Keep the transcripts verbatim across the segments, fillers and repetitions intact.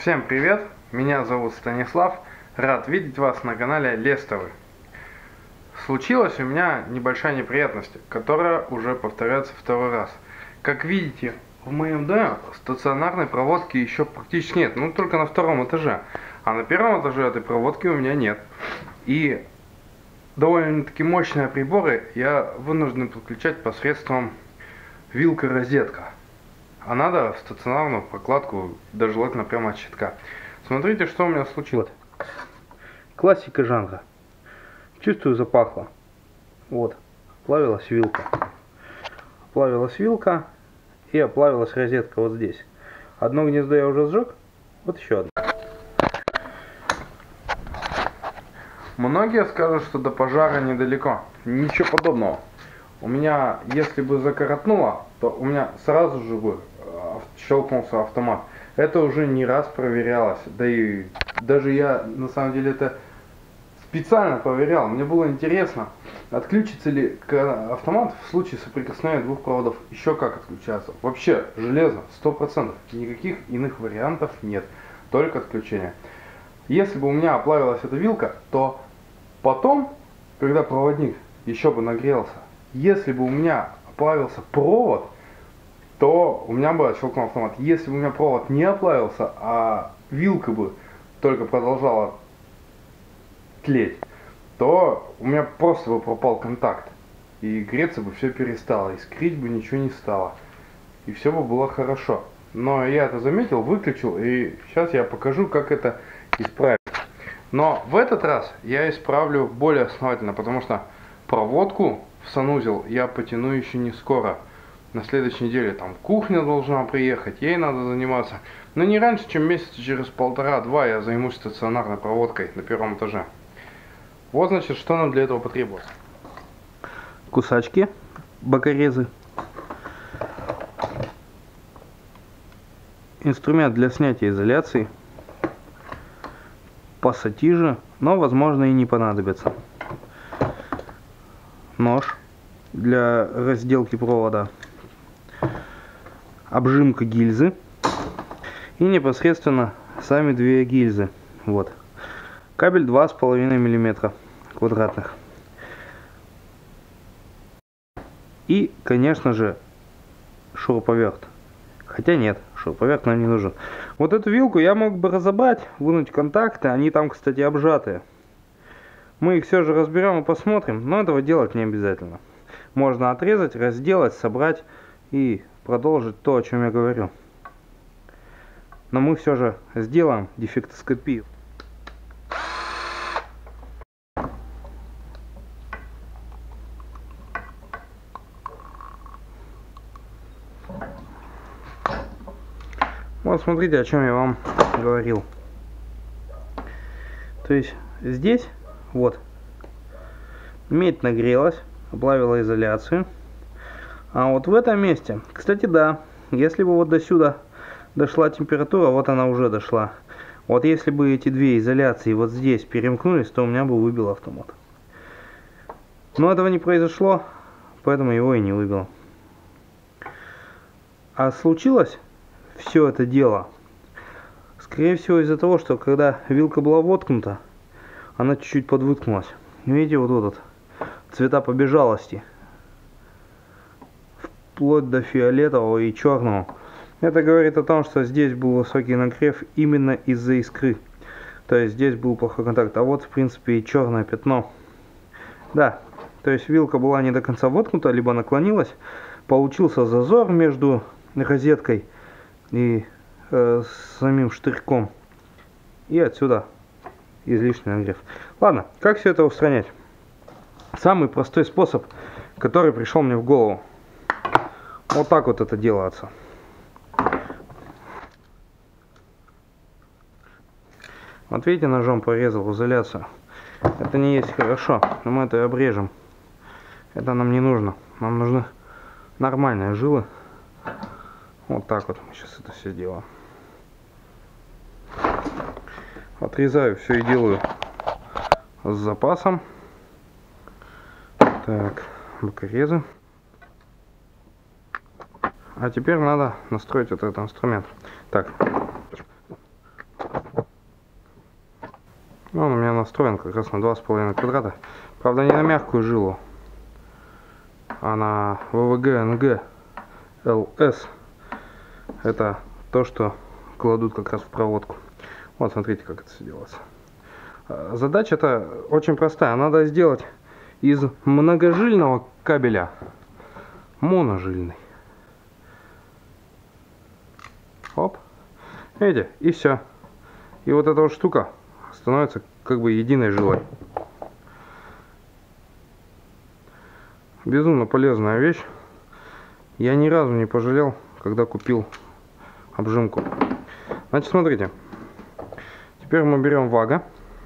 Всем привет, меня зовут Станислав, рад видеть вас на канале Лестовы. Случилась у меня небольшая неприятность, которая уже повторяется второй раз. Как видите, в моем доме стационарной проводки еще практически нет, ну только на втором этаже. А на первом этаже этой проводки у меня нет. И довольно-таки мощные приборы я вынужден подключать посредством вилка-розетка. А надо стационарную прокладку, да желательно прямо от щитка. Смотрите, что у меня случилось. Классика жанра. Чувствую, запахло. Вот, плавилась вилка. Плавилась вилка и оплавилась розетка вот здесь. Одно гнездо я уже сжег, вот еще одно. Многие скажут, что до пожара недалеко. Ничего подобного. У меня, если бы закоротнуло, то у меня сразу же бы щелкнулся автомат. Это уже не раз проверялось. Да и даже я, на самом деле, это специально проверял. Мне было интересно, отключится ли автомат в случае соприкосновения двух проводов. Еще как отключаться. Вообще, железно, сто процентов. Никаких иных вариантов нет. Только отключение. Если бы у меня оплавилась эта вилка, то потом, когда проводник еще бы нагрелся, если бы у меня оплавился провод, то у меня бы щелкнул автомат. Если бы у меня провод не оплавился, а вилка бы только продолжала тлеть, то у меня просто бы пропал контакт. И греться бы все перестало, искрить бы ничего не стало. И все бы было хорошо. Но я это заметил, выключил, и сейчас я покажу, как это исправить. Но в этот раз я исправлю более основательно, потому что проводку в санузел я потяну еще не скоро. На следующей неделе там кухня должна приехать, ей надо заниматься. Но не раньше, чем месяца через полтора-два я займусь стационарной проводкой на первом этаже. Вот, значит, что нам для этого потребуется. Кусачки, бокорезы. Инструмент для снятия изоляции. Пассатижи, но, возможно, и не понадобится. Нож для разделки провода. Обжимка гильзы и непосредственно сами две гильзы. Вот. Кабель два с половиной миллиметра квадратных. И, конечно же, шуруповерт. Хотя нет, шуруповерт нам не нужен. Вот эту вилку я мог бы разобрать, вынуть контакты. Они там, кстати, обжатые. Мы их все же разберем и посмотрим, но этого делать не обязательно. Можно отрезать, разделать, собрать и продолжить то, о чем я говорю. Но мы все же сделаем дефектоскопию. Вот смотрите, о чем я вам говорил. То есть здесь вот медь нагрелась, оплавила изоляцию. А вот в этом месте, кстати, да, если бы вот до сюда дошла температура, вот она уже дошла. Вот если бы эти две изоляции вот здесь перемкнулись, то у меня бы выбил автомат. Но этого не произошло, поэтому его и не выбило. А случилось все это дело, скорее всего, из-за того, что когда вилка была воткнута, она чуть-чуть подвыткнулась. Видите, вот этот цвета побежалости. Вплоть до фиолетового и черного. Это говорит о том, что здесь был высокий нагрев именно из-за искры. То есть здесь был плохой контакт. А вот, в принципе, и черное пятно. Да, то есть вилка была не до конца воткнута, либо наклонилась. Получился зазор между розеткой и э, самим штырьком. И отсюда излишний нагрев. Ладно, как все это устранять? Самый простой способ, который пришел мне в голову. Вот так вот это делается. Вот видите, ножом порезал изоляцию. Это не есть хорошо, но мы это обрежем. Это нам не нужно. Нам нужны нормальные жилы. Вот так вот мы сейчас это все делаем. Отрезаю все и делаю с запасом. Так, бокорезы. А теперь надо настроить вот этот инструмент. Так. настроен как раз на два с половиной квадрата. Правда, не на мягкую жилу, а на вэ вэ гэ эн гэ эл эс. Это то, что кладут как раз в проводку. Вот, смотрите, как это все делается. Задача-то очень простая. Надо сделать из многожильного кабеля моножильный. Оп. Видите? И все. И вот эта вот штука становится как бы единой жилой. Безумно полезная вещь. Я ни разу не пожалел, когда купил обжимку. Значит, смотрите. Теперь мы берем вага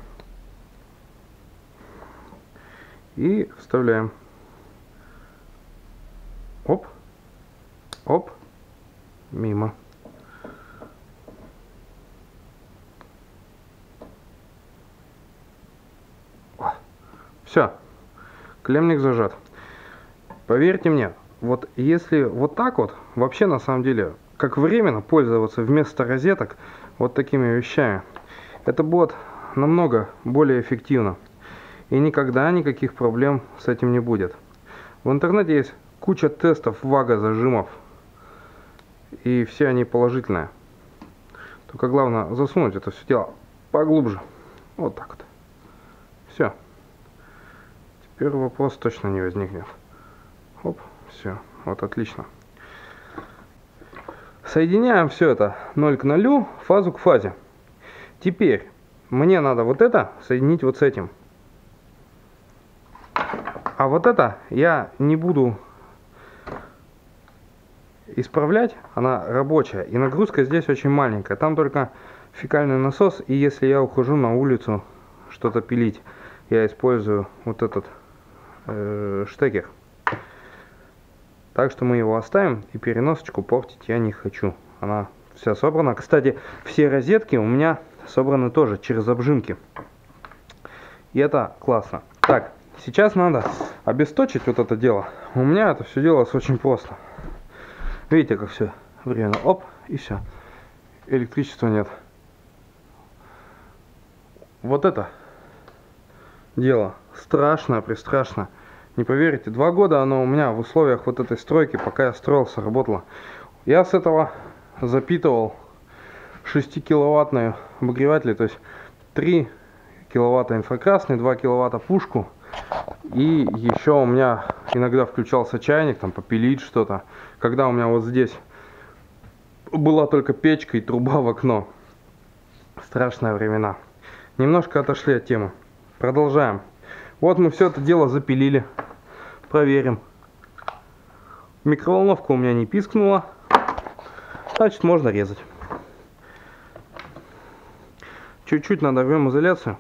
и вставляем. Оп. Оп. Мимо. Все. Клеммник зажат. Поверьте мне, вот если вот так вот, вообще на самом деле, как временно пользоваться вместо розеток вот такими вещами, это будет намного более эффективно. И никогда никаких проблем с этим не будет. В интернете есть куча тестов вага зажимов. И все они положительные. Только главное засунуть это все дело поглубже. Вот так вот. Все. Теперь вопрос точно не возникнет. Оп, все. Вот отлично. Соединяем все это ноль к нолю, фазу к фазе. Теперь мне надо вот это соединить вот с этим. А вот это я не буду исправлять, она рабочая. И нагрузка здесь очень маленькая. Там только фекальный насос. И если я ухожу на улицу что-то пилить, я использую вот этот э, штекер. Так что мы его оставим. И переносочку портить я не хочу. Она вся собрана. Кстати, все розетки у меня собраны тоже через обжимки. И это классно. Так, сейчас надо обесточить вот это дело. У меня это все делалось очень просто. Видите, как все временно. Оп, и все. Электричества нет. Вот это дело страшно, пристрашно. Не поверите, два года оно у меня в условиях вот этой стройки, пока я строился, работало. Я с этого запитывал шестикиловаттные обогреватели, то есть три киловатта инфракрасный, два киловатта пушку. И еще у меня иногда включался чайник, там попилить что-то. Когда у меня вот здесь была только печка и труба в окно. Страшные времена. Немножко отошли от темы. Продолжаем. Вот мы все это дело запилили. Проверим. Микроволновка у меня не пискнула. Значит, можно резать. Чуть-чуть надорвем изоляцию,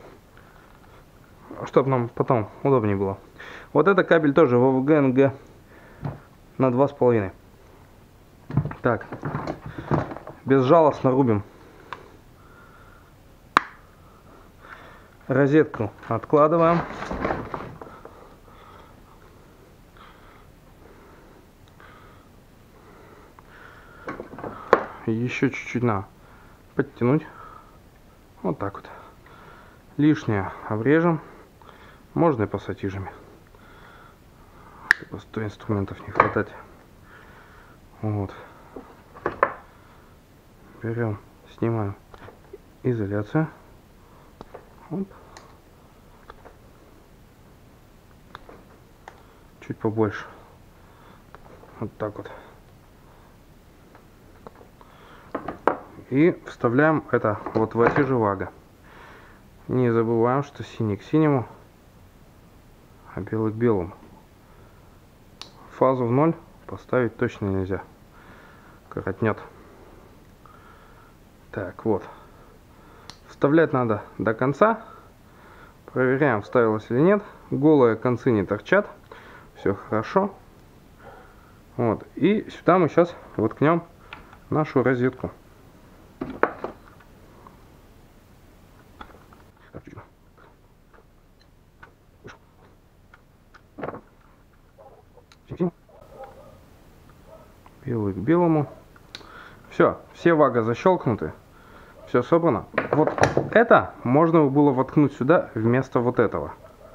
чтобы нам потом удобнее было. Вот это кабель тоже вэ вэ гэ эн гэ на два с половиной. Так, безжалостно рубим. Розетку откладываем. Еще чуть-чуть надо подтянуть. Вот так вот. Лишнее обрежем. Можно и пассатижами. Просто инструментов не хватать. Вот. Берем, снимаем изоляцию. Оп. Чуть побольше. Вот так вот. И вставляем это вот в эти же вага. Не забываем, что синий к синему, а белый к белому. Фазу в ноль поставить точно нельзя. Коротнет. Так, вот. Вставлять надо до конца. Проверяем, вставилось или нет. Голые концы не торчат. Все хорошо. Вот. И сюда мы сейчас воткнем нашу розетку. Белый к белому. Все, все вага защелкнуты. Все собрано. Вот Это можно было воткнуть сюда вместо вот этого.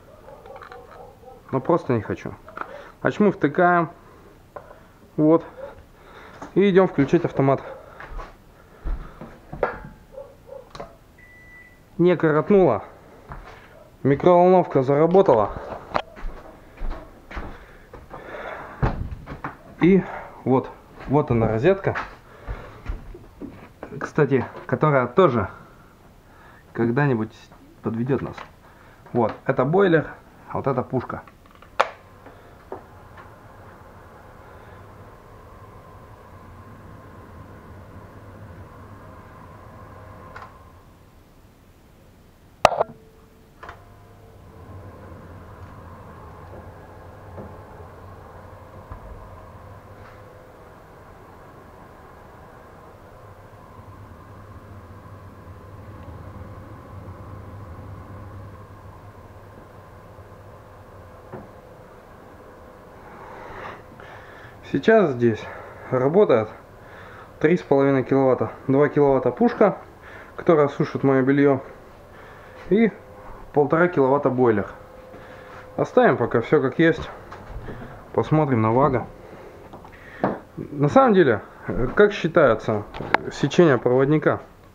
Но просто не хочу. Значит, мы втыкаем. Вот. И идем включать автомат. Не коротнуло. Микроволновка заработала. И вот, вот она розетка. Кстати, которая тоже когда-нибудь подведет нас. Вот, это бойлер, а вот это пушка. Сейчас здесь работает три с половиной киловатта. два киловатта пушка, которая сушит мое белье, и полтора киловатта бойлер. Оставим пока все как есть. Посмотрим на вага. На самом деле, как считается сечение проводника?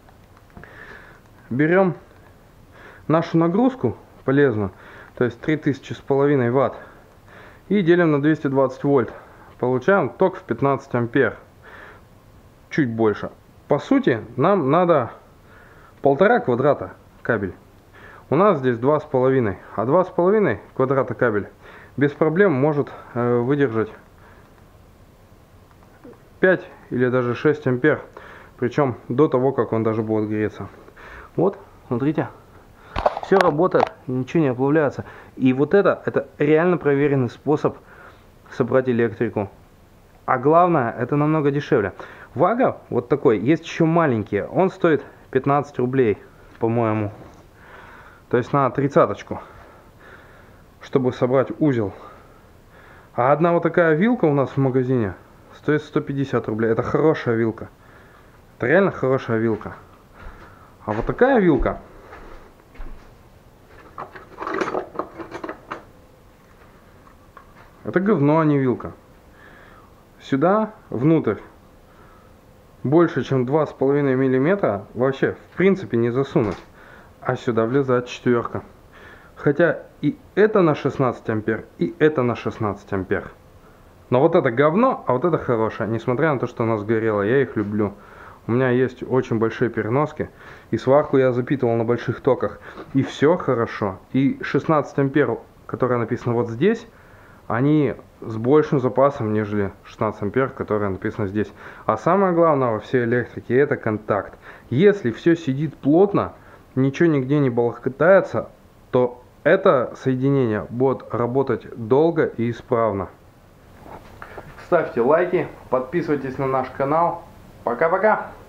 Берем нашу нагрузку полезную, то есть три тысячи с половиной ватт, и делим на двести двадцать вольт. Получаем ток в пятнадцать ампер. Чуть больше. По сути, нам надо полтора квадрата кабель. У нас здесь два с половиной. А два с половиной квадрата кабель без проблем может э, выдержать пять или даже шесть ампер. Причем до того, как он даже будет греться. Вот, смотрите. Все работает, ничего не оплавляется. И вот это, это реально проверенный способ собрать электрику. А главное, это намного дешевле. Вага вот такой, есть еще маленький. Он стоит пятнадцать рублей, по-моему. То есть на тридцаточку, чтобы собрать узел. А одна вот такая вилка у нас в магазине стоит сто пятьдесят рублей. Это хорошая вилка. Это реально хорошая вилка. А вот такая вилка это говно, а не вилка. Сюда, внутрь, больше чем два с половиной миллиметра вообще в принципе не засунуть. А сюда влезает четверка. Хотя и это на шестнадцать ампер, и это на шестнадцать ампер. Но вот это говно, а вот это хорошее. Несмотря на то, что оно сгорело, я их люблю. У меня есть очень большие переноски. И сварку я запитывал на больших токах. И все хорошо. И шестнадцать ампер, которое написано вот здесь, они с большим запасом, нежели шестнадцать ампер, которое написано здесь. А самое главное во всей электрике — это контакт. Если все сидит плотно, ничего нигде не болтается, то это соединение будет работать долго и исправно. Ставьте лайки, подписывайтесь на наш канал. Пока-пока!